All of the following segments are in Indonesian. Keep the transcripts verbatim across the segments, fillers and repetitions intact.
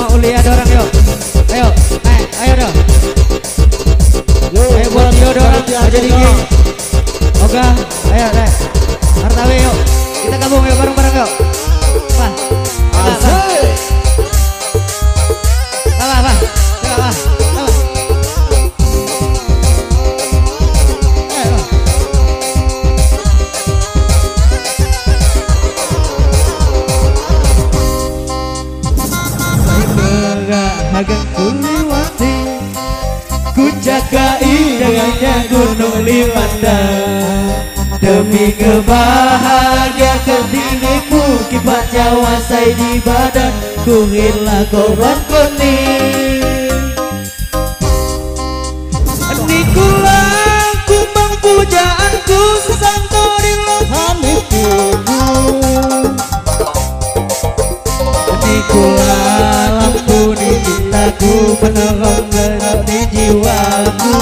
bersama Uli ada orang yuk. Ayo, eh, ayo dong. Ayo buat Tio ada orang, aja dingin. Oga, ayo deh. Hartawi yuk. Kita gabung yuk bareng-bareng yuk. Apa? Apa? Apa? Apa? Apa? Apa? Akan kuliwati, ku jagai dengannya gunung Limanda. Demi kebahagiaan dirimu, kibat nyawa saya di badan, ku hilang korban kuning. Nikulah kumbang pujaanku, sesanto di lohaniku. Nikulah lampu di cintaku, penerang gelap di jiwaku.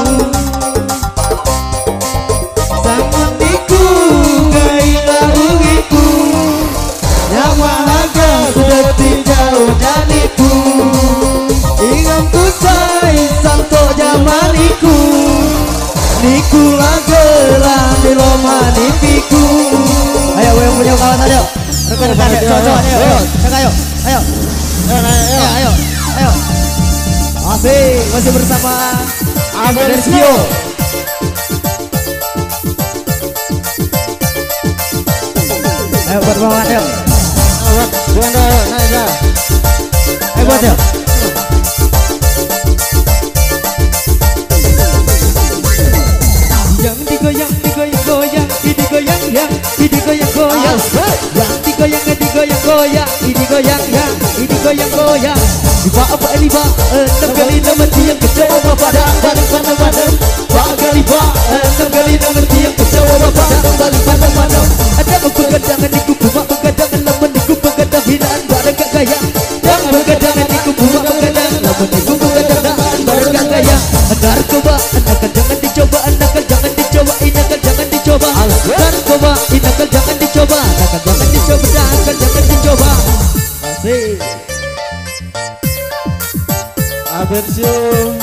Samutiku, gairah uriku, nyawa harga sudah jauh dariku. Ingatku say, santo jamaniku. Nikulah gelang di romaniku. Ayo, yang punya kawan aja. Rekan-rekan, cocok, ayo, ayo, ayo, ayo, ayo, ayo, ayo. Asik, masih bersama Aversio. Ayo buat bawah, ayo. Buat ayo, naik dah. Ayo buat ayo. Yang digoyang, digoyang, goyang, ini goyang, yang ini goyang, goyang. Yang digoyang, digoyang, goyang, ini goyang, yang ini goyang, goyang. Lima apa lima, enam kali enam tiang kecewa padang balik padang padang. Lima kali lima, enam kali enam tiang kecewa padang balik padang padang. Ada begadang niku bumak begadang lamun niku begadang hinaan barang gak gaya. Yang begadang niku bumak begadang lamun niku begadang barang gak gaya. Narkoba, anak jangan dicoba, anak jangan dicoba, inakan jangan dicoba. Narkoba, inakan jangan dicoba, anak jangan dicoba, anak jangan dicoba. Asik. Aversio.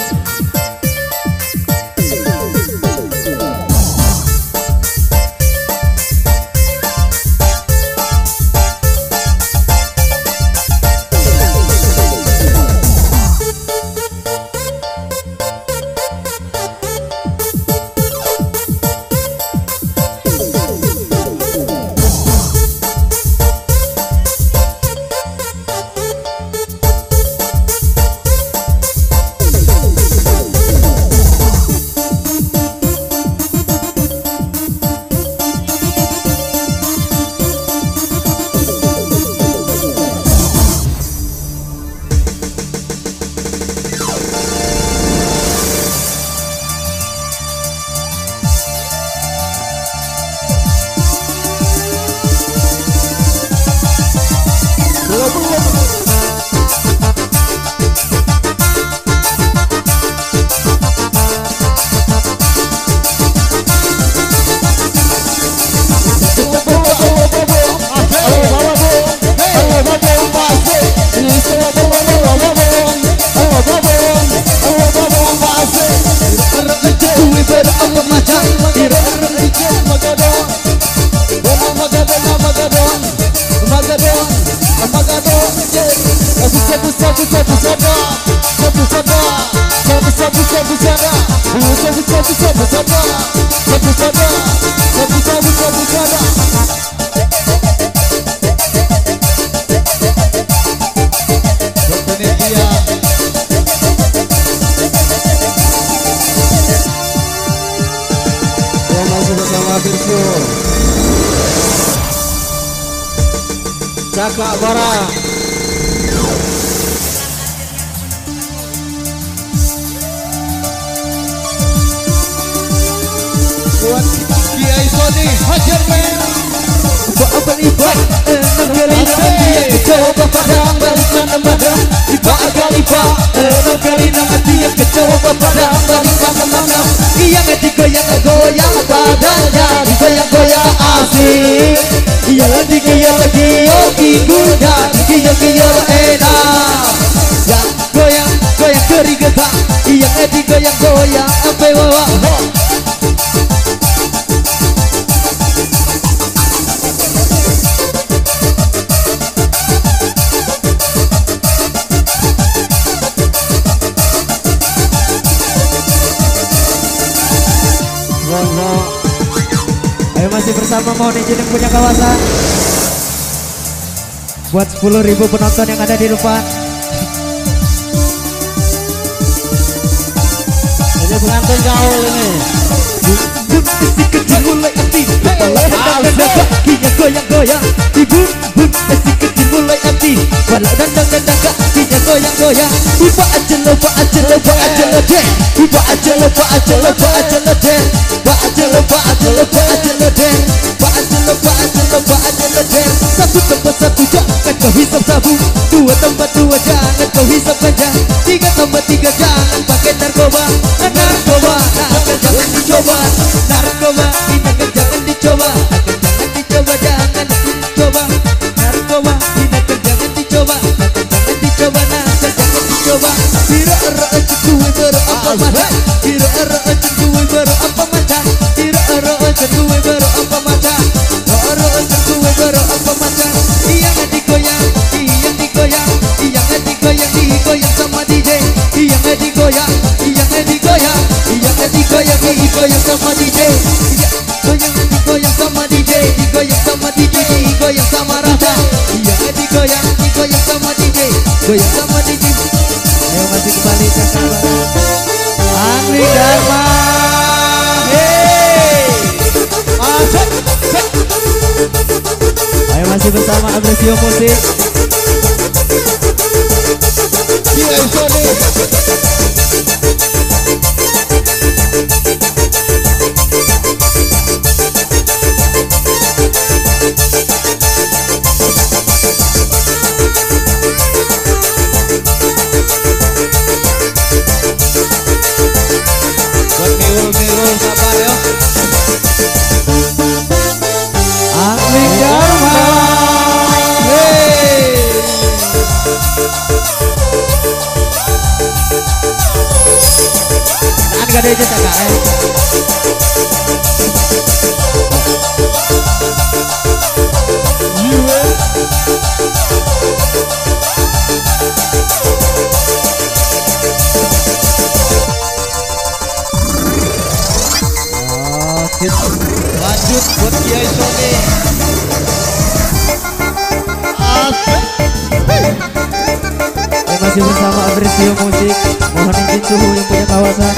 Cakak Bara. Buat Kiai Sony hajar men. Apa ibat enam kali dia kecoba padang balik mana badan. Ibat kali ibat enam kali nama dia kecoba padang balik mana mana. Iya digoyang goyang badannya digoyang goyang asik. Iya lagi iya lagi yogi kuda iya iya enak. Ya datang, yang digoyang-goyang sampai bawah. Ayo masih bersama mau izin yang punya kawasan. Buat sepuluh ribu penonton yang ada di depan. Ini pengantin gaul ini. Si kecil mulai aktif, kepala dan kakinya goyang-goyang. Ibu, bum, si kecil mulai aktif, kepala dan dan kakinya goyang-goyang. Ibu aja lo, ibu aja lo, ibu aja lo deh. Ibu aja lo, ibu aja lo, ibu aja lo deh. Ibu aja lo, ibu aja lo, ibu aja lo deh. Ibu aja lo, ibu aja lo, ibu aja lo deh. Satu tambah satu jangan kau hisap sabu. Dua tambah dua jangan kau hisap ganja. Tiga tambah tiga jangan pakai narkoba. Narkoba, nah jangan dicoba. Narkoba, ini kan jangan dicoba. Jangan dicoba, jangan dicoba. Narkoba, ini kan jangan dicoba. Jangan dicoba, nah jangan dicoba. Biro ero cenduwe bero apa macam. Biro ero cenduwe bero apa macam. Biro ero cenduwe bero apa macam. Ero cenduwe bero apa macam. Iya nggak digoyang, iya digoyang, iya nggak digoyang, digoyang sama D J. Iya nggak digoyang, iya nggak digoyang, iya nggak digoyang, digoyang sama D J. Iya goyang, digoyang sama D J, digoyang sama D J, digoyang sama Rafa. Iya nggak digoyang, digoyang sama D J, goyang sama D J. Ayo masih kembali ke sabar. Angri Dharma. Hey, asik. Ayo masih bersama Agresio Musik. Iya, Sony. Buat ngewul-ngewul sabar ya. Angri Dharma. Hey. Jangan gak ada aja tak eh. Lanjut buat Kiai Sony. Asik. Saya masih bersama Agresio Musik. Mohon izin suhu yang punya kawasan.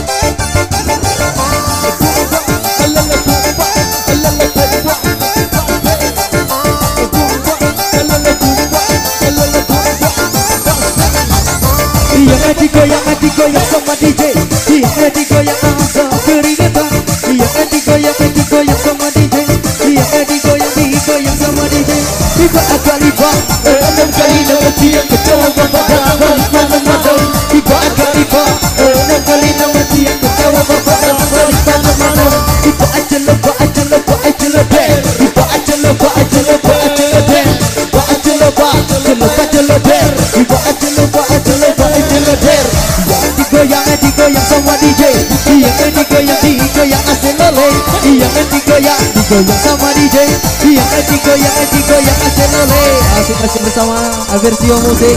Iya nggak digoyang, nggak digoyang sama D J. Iya nggak digoyang langsung keringetan. Iya nggak digoyang, nggak digoyang sama D J. Iya nggak digoyang, digoyang sama D J. Tiba agak libat, enam kali nama dia kecewa bapak dan balik mana-mana. Tiba agak libat, enam kali nama dia kecewa bapak dan balik mana-mana. Tiba aja lupa, aja lupa, aja lupa. Tiba aja lupa, aja lupa, aja lupa. Tiba aja lupa, aja lupa, aja lupa. Tiba aja lupa, aja lupa, aja lupa. Yang digoyang, digoyang sama D J. Yang digoyang, digoyang asal lole. Yang digoyang, digoyang sama D J. Yang digoyang, digoyang asal lole. Asik masih bersama Agresio Musik.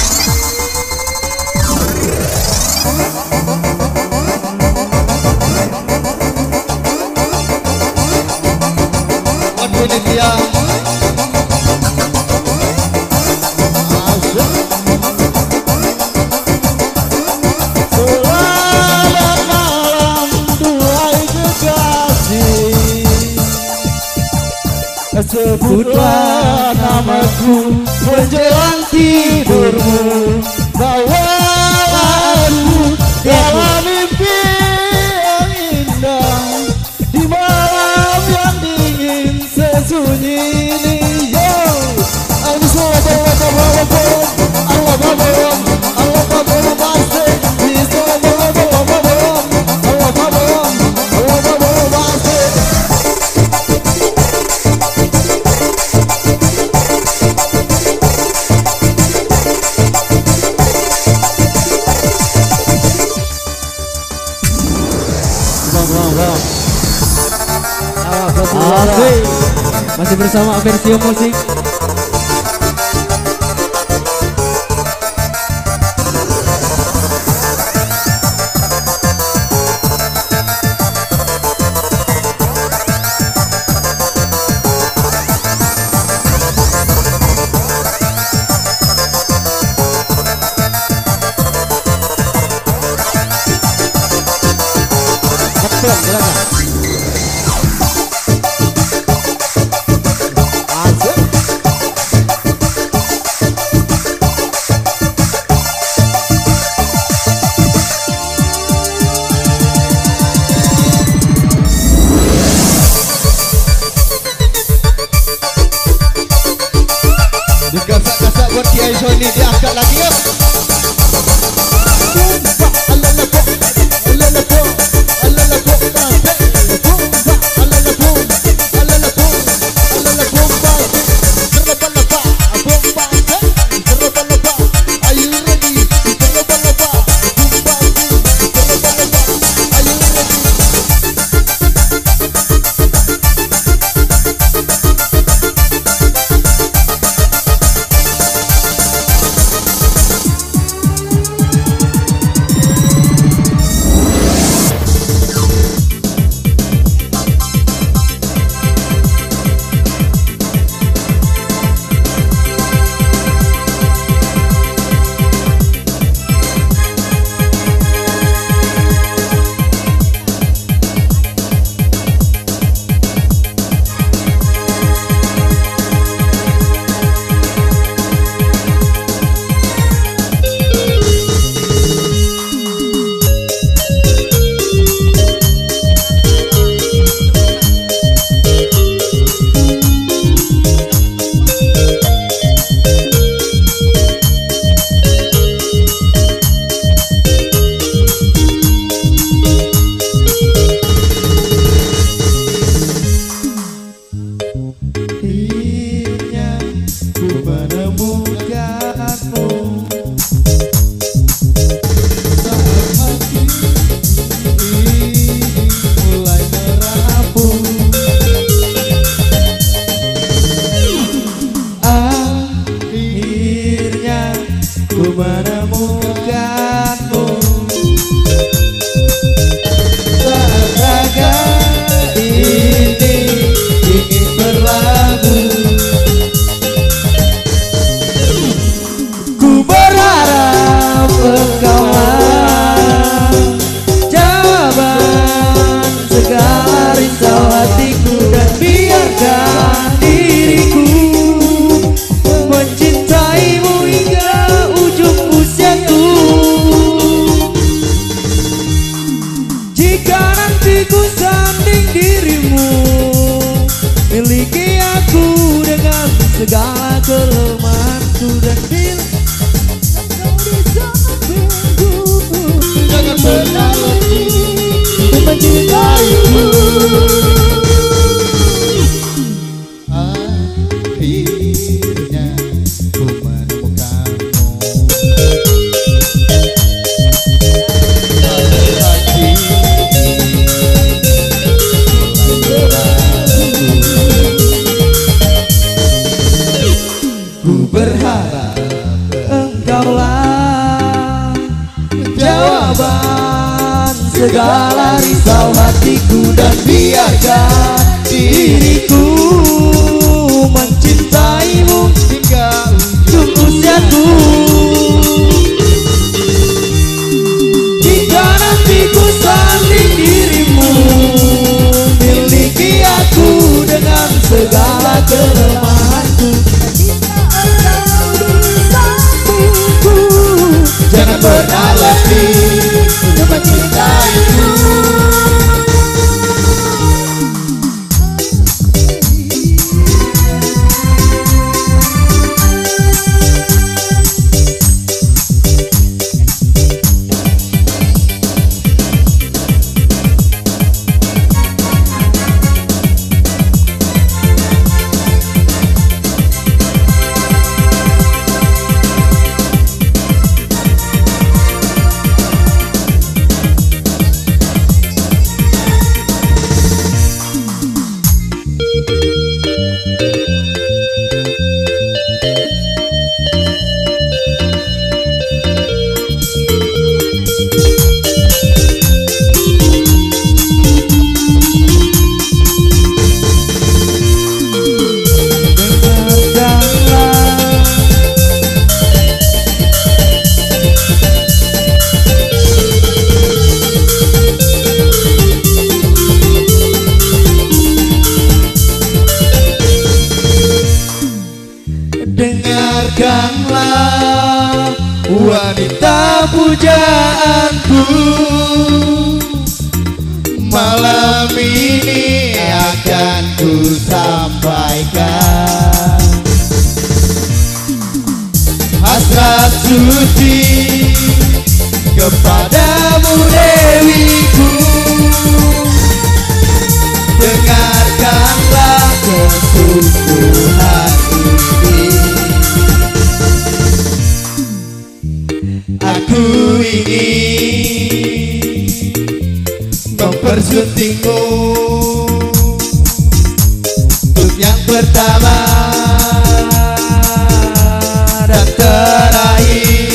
Buat Indonesia. Asik. Selamat malam duhai kekasih. Sebutlah namaku menjelang tidurmu. Bawalah aku dalam mimpi yang indah di malam yang dingin sesunyi ini. Yo, aku sudah bawa bawa bawa Allah bawa Allah bawa pasti bisa bawa bawa bawa Allah bawa Allah bawa pasti. Masih bersama Versio Musik. Gasak-gasak buat Kiai Sony, diangkat lagi yuk. Segala kelemahanku dan bila kau di sampingku, jangan pernah letih untuk mencintaiku. Akhirnya ku menemukanmu, hati berharap engkaulah jawaban segala risau hatiku, dan biarkan diriku mencintaimu hingga ujung usiaku. Jika nanti ku sanding dirimu, miliki aku dengan segala kelemahanku. Jangan pernah letih untuk mencintaiku. wanita pujaanku. Malam ini akan ku sampaikan hasrat suci kepadamu Dewiku. Dengarkanlah kesungguhan ini. Aku ingin mempersuntingmu untuk yang pertama dan terakhir.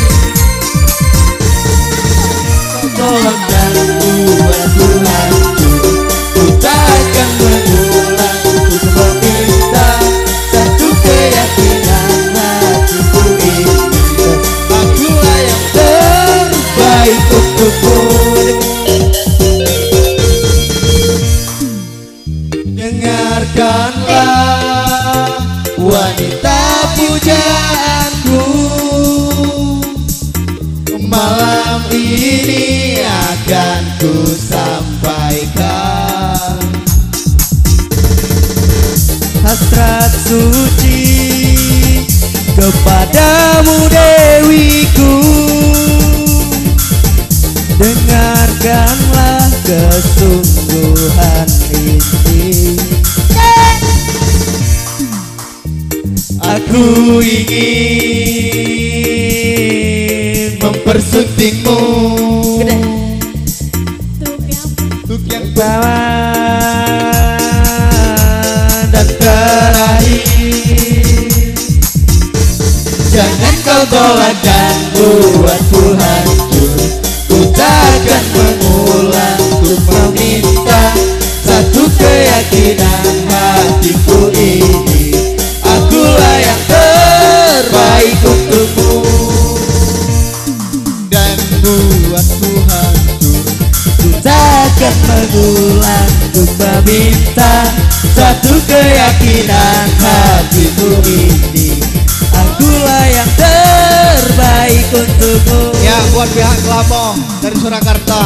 Tolong dan buat Tuhanku, ku takkan mengulang untuk meminta satu keyakinan hatiku ini. Akulah yang terbaik untukmu. Dengarkanlah wanita pujaanku. Malam ini akan ku sampaikan hasrat suci kepadamu Dewiku. Dengarkanlah kesungguhan ini. Aku ingin mempersuntingmu untuk yang pertama dan terakhir. Jangan kau tolak dan buatku hancur. Ku takkan mengulang untuk meminta satu keyakinan hatiku ini. Akulah yang terbaik untukmu dan buatku hancur. Ku takkan mengulang untuk meminta satu keyakinan hatiku ini. Akulah yang terbaik untukmu. Ya, buat pihak Kelamo dari Surakarta.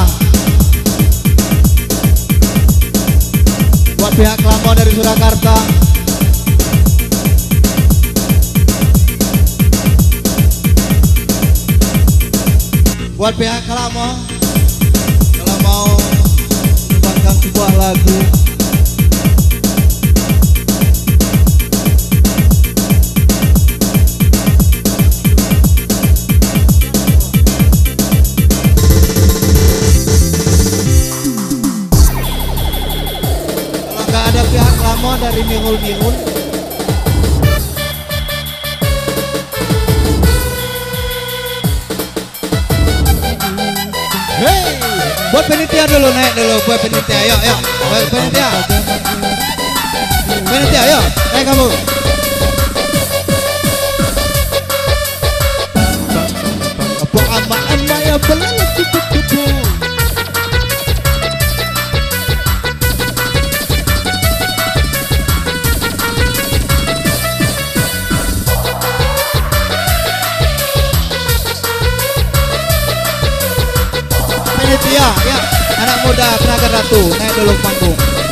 Buat pihak Kelamo dari Surakarta. Buat pihak Kelamo, kalau mau menyumbangkan sebuah lagu, kalau nggak ada pihak Kelamo dari Mirul-Mirul. Hey, buat penitia dulu, naik dulu buat penitia, yuk, yuk, buat penitia, penitia, yuk, naik kamu. Apa ama-ama ya belum cukup-cukup. Penitia, ya, anak muda Penaga Ratu, naik dulu panggung.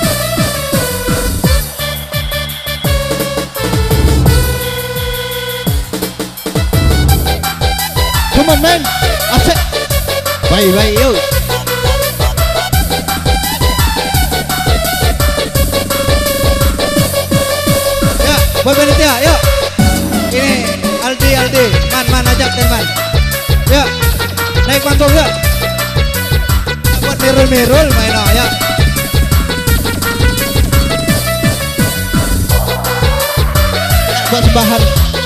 Come on man, asik. Baik, baik, yuk. Ya, buat penitia, yuk. Ini Aldi, Aldi, man, man, ajak dan man. Ya, naik panggung ya. Buat Mirul-Mirul main oh, ya. Buat sembahan.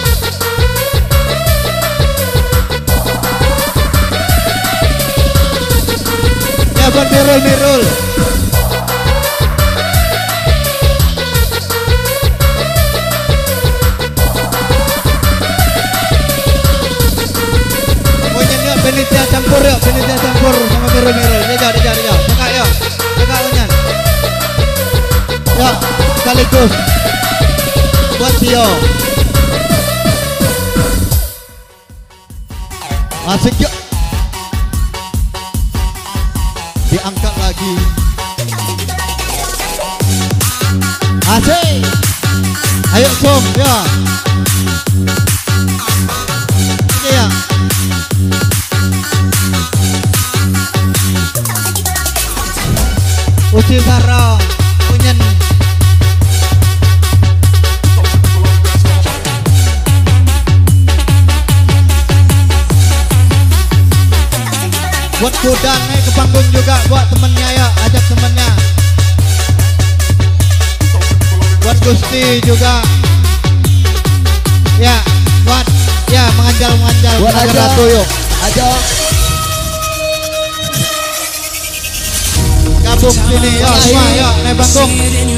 Ya, buat Mirul-Mirul. Pokoknya penitia campur yuk, penitia campur sama Mirul-Mirul. Dijauh, dijauh, dijauh. Cekak yuk, cekak Onyan. Ya, sekaligus buat Tio. Asik yuk. Diangkat lagi. Asik. Ayo Som ya. Ini ya. Uci Sarong Punyen. Buat Kudan naik ke panggung juga, buat temennya ya, ajak temennya. Buat Gusti juga. Ya, buat ya menganjal-menganjal. Buat aja Ratu yuk. Aja. Gabung sini ya, semua ya, naik panggung.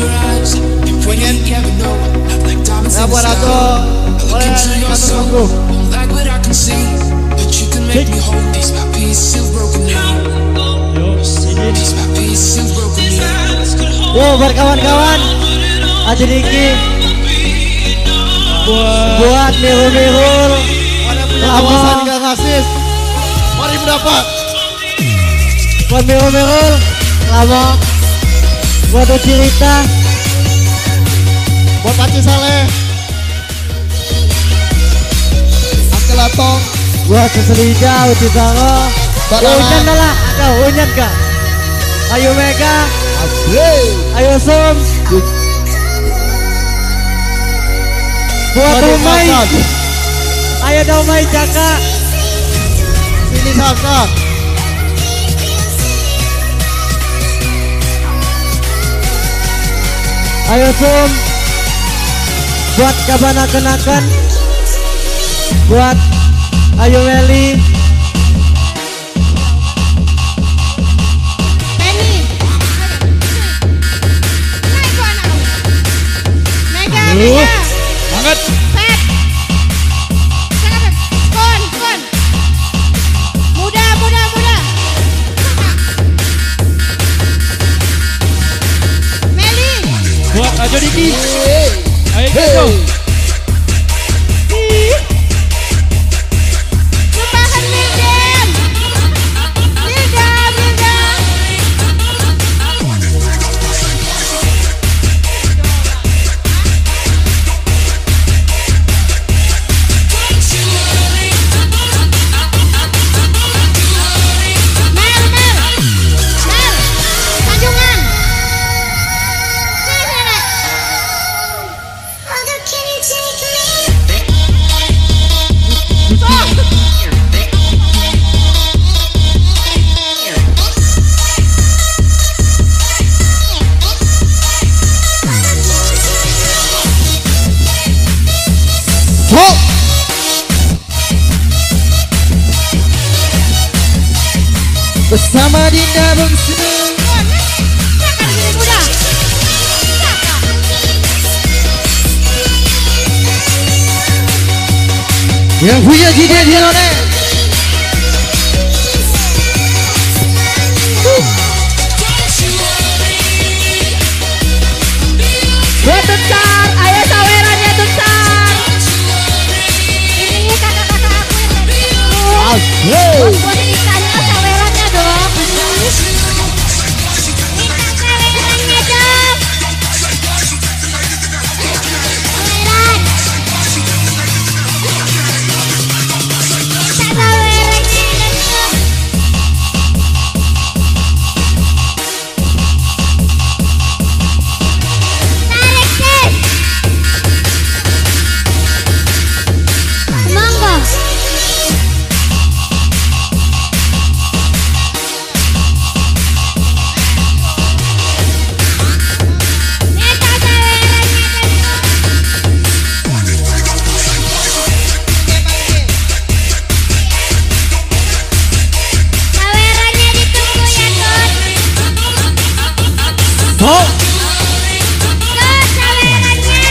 Ya buat Ratu, boleh naik panggung. Yo buat kawan-kawan Aja Diki buat, buat Mirul-Mirul Kawasan Gang Asis, mari mendapat. Buat Mirul-Mirul lama. Buat Uci Rita, buat Paci Saleh, Angkel Atong, buat Seselija, Uci Saro, Unyan dah lah, ada Unyan kah? Ayo Mega, ayo Som, buat Domai, ayo Domai Jaka, ini Saka, ayo Som, buat Kabana Kenakan, buat Ayo Meli, Mega, banget. Pet, Kon, Kon, muda, muda, muda, Meli, Buat Aja Diki. Ayo kita. Lupakan Mildem, Mildem, Mildem. Mel, Mel, Mel, Tanjungan. Sini, sini. Sok. bersama Dinda Bungsu. Cakar gini muda. Cakar. Yang punya jide di mana? Buat Tutsar, ayo sawerannya Tutsar. Ini kakak-kakak aku yang tadi itu. Asik. Buat ikannya sawerannya dong. Minta sawerannya dong. Saweran. Minta sawerannya dong. Tarik sis. Monggo. Minta sawerannya dong. Sawerannya ditunggu ya, Dot. Sok. Dot, sawerannya.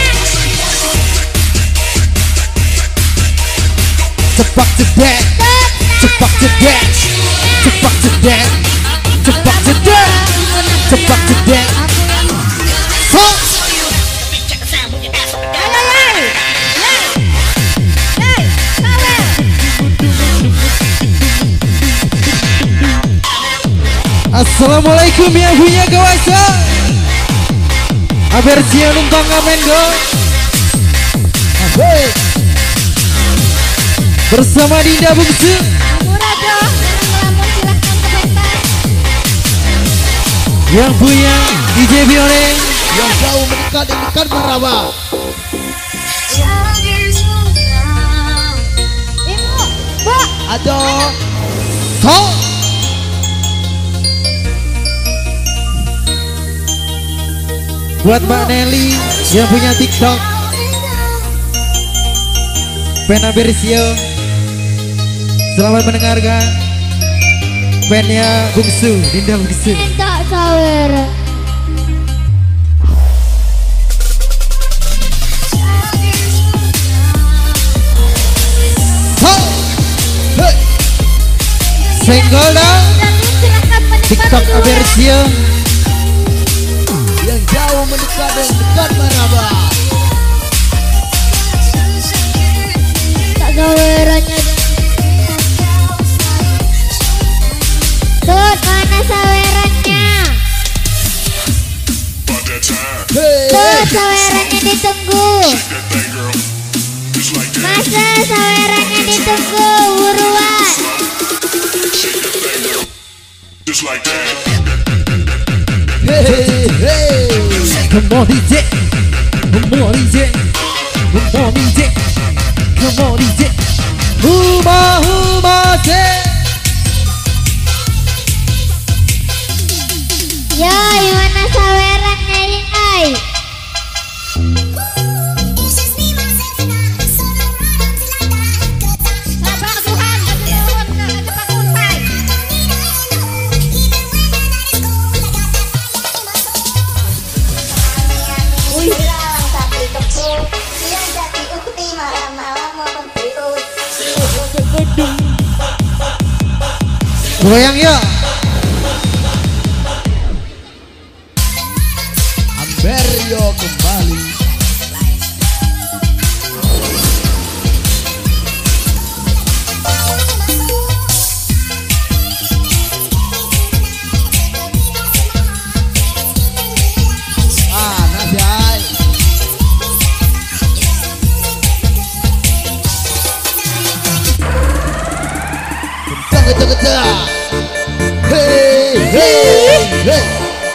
Cepak cedek, Dot, cepak cedek, cepak cedek, cepak cedek, cepak cedek. Sok. Ayo, Yai. Yai. Yai, sawer. Assalamualaikum yang punya kawasan. Abersia numpang ngamen go. Bersama Dinda Bungsu. Murah dong, ngelamun silahkan komentar. Yang punya D J Bioneng. Yang jauh mendekat yang dekat meraba. Ibu, Bu, Aduh. Ho. Buat Mbak Nelly yang punya TikTok. Pena Bersio. Selamat mendengarkan. Pennya Bungsu, Dinda Bungsu. entok sawer. Ho. Hey. Senggol dong. Silahkan menikmati TikTok dulu ya. Bersio. Yang jauh mendekat yang dekat meraba. Tak sawerannya. Tut, mana sawerannya? Hey, Tut, sawerannya ditunggu. Masa sawerannya ditunggu, buruan. Just like that. hey, hey. Come on D J. Come on D J. Come on D J. Come on D J. Huma huma J. Yo, mana sawerannya ini, ay? Goyang ya. Amberio kembali. Ah, nasihat. Kencang, kencang, kencang. Hey, hey, hey.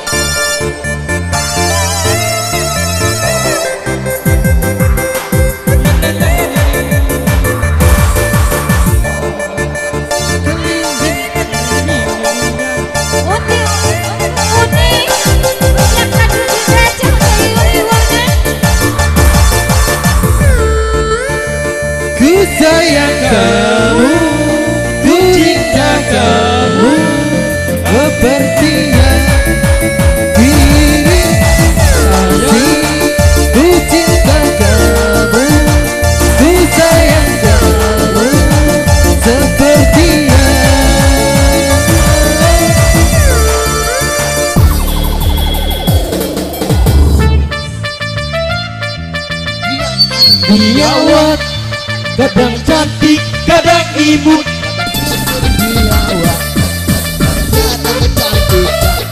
Uti, uti, yang kadu diracun dari uri-urinya. Ku sayang kamu, ku cinta kamu, sepertinya diri kasih. Ku cinta kamu, ku sayang kamu, sepertinya. Biawak, kadang cantik, kadang imut. Biawak, kadang cantik.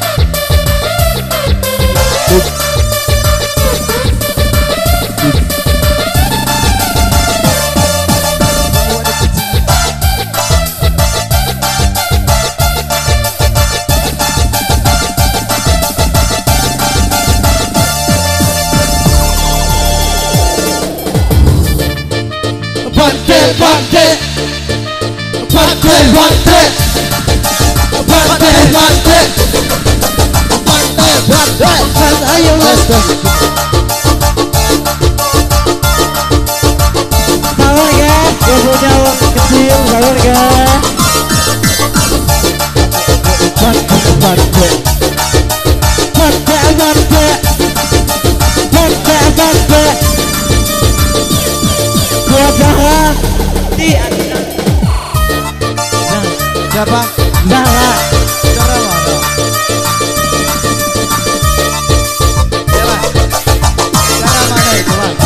Bante, bante, bante, bante, bante, bante, bante, bante, ayo bante. Sabar ya, yang punya uang kecil, sabar ya. Bante, bante, bante, bante, bante, bante. Wajah di siapa? Zara. Zara mana? Zara. Zara mana itu, Bang?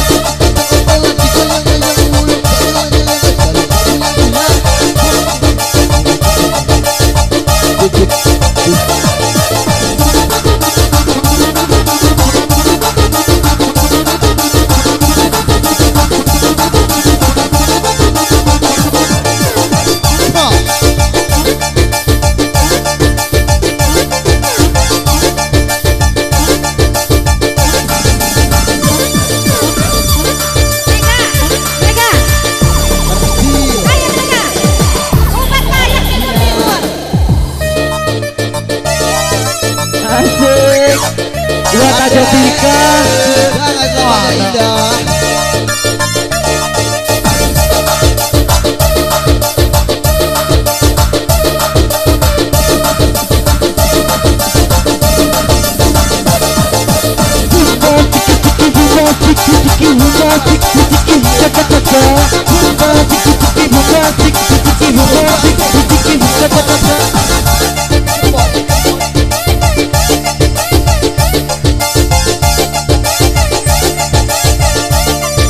buat Ajo Pika. Sangat sangat indah.